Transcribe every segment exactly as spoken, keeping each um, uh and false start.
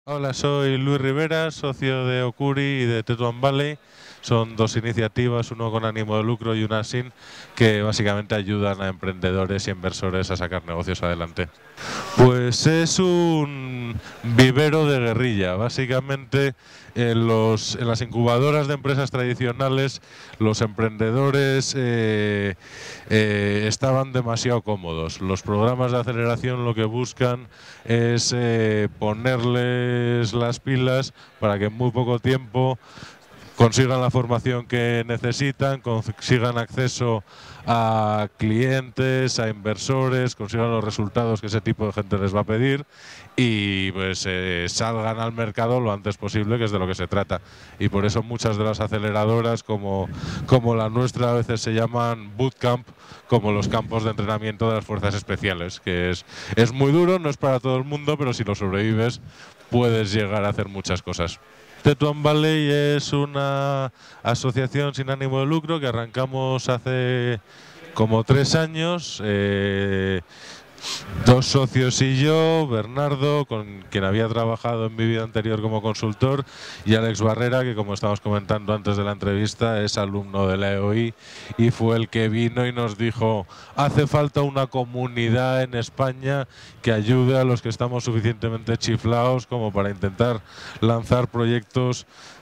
Hola, soy Luis Rivera, socio de Ocuri y de Tetuan Valley. Son dos iniciativas, uno con ánimo de lucro y una sin, que básicamente ayudan a emprendedores y inversores a sacar negocios adelante. Pues es un vivero de guerrilla. Básicamente en, los, en las incubadoras de empresas tradicionales los emprendedores eh, eh, estaban demasiado cómodos. Los programas de aceleración lo que buscan es eh, ponerles las pilas para que en muy poco tiempo consigan la formación que necesitan, consigan acceso a clientes, a inversores, consigan los resultados que ese tipo de gente les va a pedir y pues eh, salgan al mercado lo antes posible, que es de lo que se trata. Y por eso muchas de las aceleradoras, como, como la nuestra, a veces se llaman bootcamp, como los campos de entrenamiento de las fuerzas especiales, que es, es muy duro, no es para todo el mundo, pero si lo sobrevives puedes llegar a hacer muchas cosas. Tetuan Valley es una asociación sin ánimo de lucro que arrancamos hace como tres años. Eh, Dos socios y yo, Bernardo, con quien había trabajado en mi vida anterior como consultor, y Alex Barrera, que como estábamos comentando antes de la entrevista, es alumno de la E O I y fue el que vino y nos dijo: hace falta una comunidad en España que ayude a los que estamos suficientemente chiflados como para intentar lanzar proyectos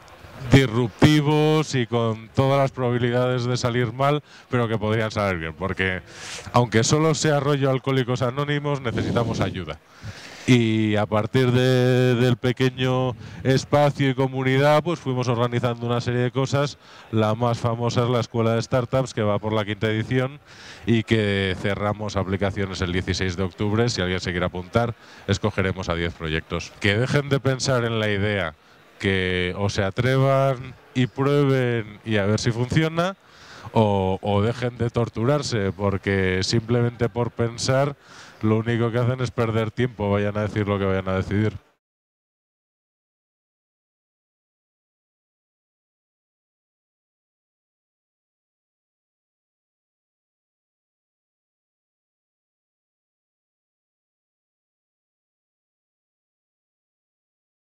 disruptivos y con todas las probabilidades de salir mal, pero que podrían salir bien, porque aunque solo sea rollo Alcohólicos Anónimos, necesitamos ayuda. Y a partir de, del pequeño espacio y comunidad, pues fuimos organizando una serie de cosas. La más famosa es la Escuela de Startups, que va por la quinta edición y que cerramos aplicaciones el dieciséis de octubre. Si alguien se quiere apuntar, escogeremos a diez proyectos. Que dejen de pensar en la idea, que o se atrevan y prueben y a ver si funciona, o, o dejen de torturarse, porque simplemente por pensar lo único que hacen es perder tiempo, vayan a decir lo que vayan a decidir.